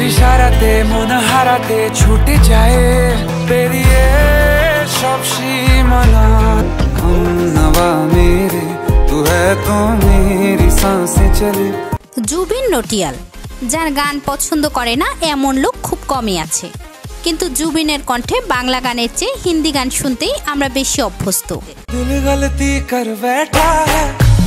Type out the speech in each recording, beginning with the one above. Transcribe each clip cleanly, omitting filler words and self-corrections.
ইশারাতে মন হারাতে ছুটে যায় পেরিয়ে সব সীমানা हम नवा मेरे तू है तो मेरी सांसें चले। জুবিন নটিয়াল, যার গান পছন্দ করে না এমন লোক খুব কমই আছে, কিন্তু জুবিনের কণ্ঠে বাংলা গানের চেয়ে হিন্দি গান শুনতেই আমরা বেশি অভ্যস্ত। दिल गलती कर बैठा है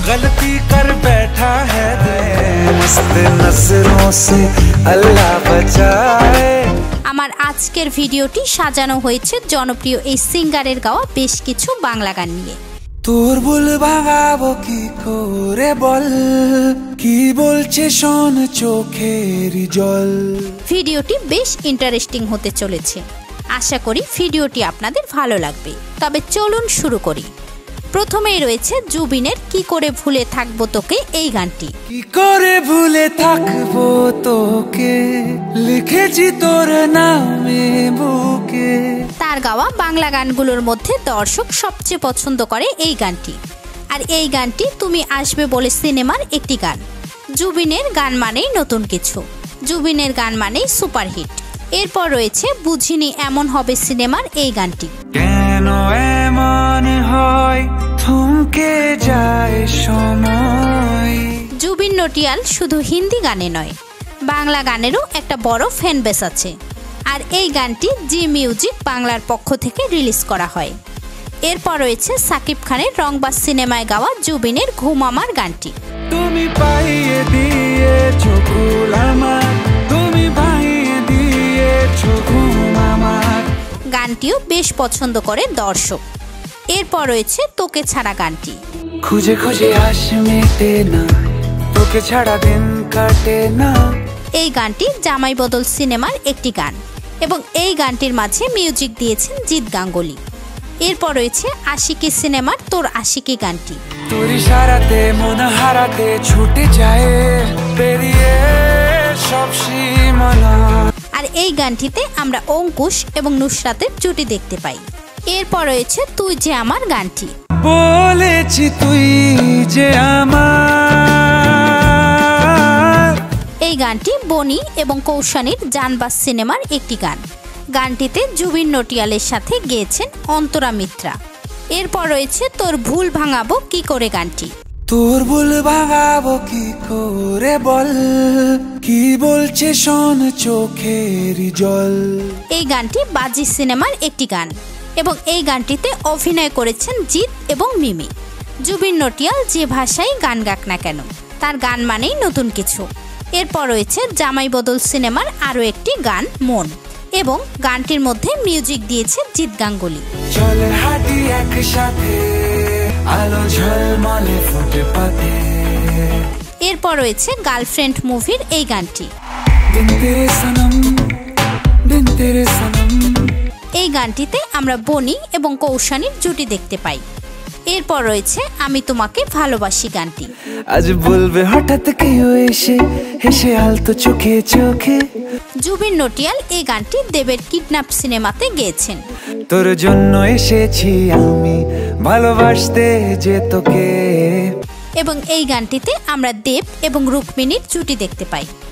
मस्त नजरों से अल्लाह बचाए। আমার আজকের ভিডিওটি সাজানো হয়েছে জনপ্রিয় এই সিঙ্গারের গাওয়া বেশ কিছু বাংলা গান নিয়ে। তোর ভুল ভাঙাবো কি করে বল, কি বলছে শোন চোখের জল। ভিডিওটি বেশ ইন্টারেস্টিং হতে চলেছে, আশা করি ভিডিওটি আপনাদের ভালো লাগবে। তবে চলুন শুরু করি। প্রথমেই রয়েছে জুবিনের কি করে ভুলে থাকবো তোকে এই গানটি। কি করে ভুলে থাকবো তোকে লিখেছি তোর নামে বুকে। তার গাওয়া বাংলা গানগুলোর মধ্যে দর্শক সবচেয়ে পছন্দ করে এই গানটি। আর এই গানটি তুমি আসবে বলে সিনেমার একটি গান। জুবিনের গান মানেই নতুন কিছু, জুবিনের গান মানেই সুপারহিট। এরপর রয়েছে বুঝিনি এমন হবে সিনেমার এই গানটি। কেন এমন হয় থমকে যায় সময়। জুবিন নটিয়াল শুধু হিন্দি গানে নয়, বাংলা গানেরও একটা বড় ফ্যান বেস আছে। আর এই গানটি জি মিউজিক বাংলার পক্ষ থেকে রিলিজ করা হয়। এরপর রয়েছে সাকিব খানের রংবাজ সিনেমায় গাওয়া জুবিনের ঘুম আমার গানটি। তুমি পাইয়ে দিয়েছো কুল আমার, তুমি পাইয়ে দিয়েছো ঘুম আমার। গানটিও বেশ পছন্দ করে দর্শক। এরপর রয়েছে তোকে ছাড়া গানটি। খুঁজে খুঁজে আস মেটে না, তোকে ছাড়া দিন কাটে না। এই গানটি জামাই বদল সিনেমার একটি গান এবং এই গানটির মাঝে মিউজিক দিয়েছেন জিৎ গাঙ্গুলি। এরপর রয়েছে আশিকি সিনেমার তোর আশিকি গানটি। তোর ইশারাতে মন হারাতে ছুটে যায় পেরিয়ে সব সীমানা। আর এই গানটিতে আমরা অঙ্কুশ এবং নুসরাতের জুটি দেখতে পাই। এরপর রয়েছে তুই যে আমার গানটি। বলেছি তুই যে আমার। এই গানটি বনি এবং কৌশানীর জানবাজ সিনেমার একটি গান। গানটিতে জুবিন নটিয়ালের সাথে গেয়েছেন অন্তরা মিত্রা। এরপর রয়েছে তোর ভুল ভাঙাবো কি করে গানটি। তোর ভুল ভাঙাবো কি করে বল, কি বলছে শোন চোখের জল। এই গানটি বাজি সিনেমার একটি গান এবং এই গানটিতে অভিনয় করেছেন জিৎ এবং মিমি। জুবিন নটিয়াল যে ভাষায় গান গাক না কেন, তার গান মানেই নতুন কিছু। এরপর রয়েছে জামাই বদল সিনেমার আরও একটি গান মন, এবং গানটির মধ্যে মিউজিক দিয়েছে জিৎ গাঙ্গুলি। চল হাঁটি একসাথে আলো ঝলমলে ফুটপাতে। এরপর রয়েছে গার্লফ্রেন্ড মুভির এই গানটি। বিন তেরে সনম, বিন তেরে সনম। এই গানটিতে আমরা বনি এবং কৌশানীর জুটি দেখতে পাই। এরপর রয়েছে আমি তোমাকে ভালোবাসি গানটি। আজ বলবে হঠাৎ কেউ এসে হেসে আলতো চোখে চোখে। জুবিন নটিয়াল এই গানটি দেবের কিডন্যাপ সিনেমাতে গেয়েছেন। তোর জন্য এসেছি আমি ভালোবাসতে যে তোকে। এবং এই গানটিতে আমরা দেব এবং রুক্মিণীর জুটি দেখতে পাই।